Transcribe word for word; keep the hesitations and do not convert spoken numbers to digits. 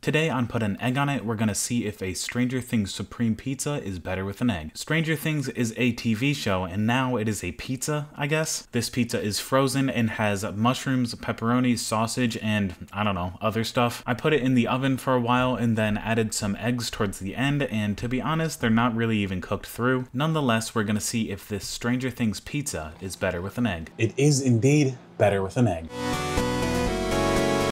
Today on Put an Egg on It, we're gonna see if a Stranger Things Supreme Pizza is better with an egg. Stranger Things is a T V show, and now it is a pizza, I guess. This pizza is frozen and has mushrooms, pepperoni, sausage, and I don't know, other stuff. I put it in the oven for a while and then added some eggs towards the end, and to be honest, they're not really even cooked through. Nonetheless, we're gonna see if this Stranger Things pizza is better with an egg. It is indeed better with an egg.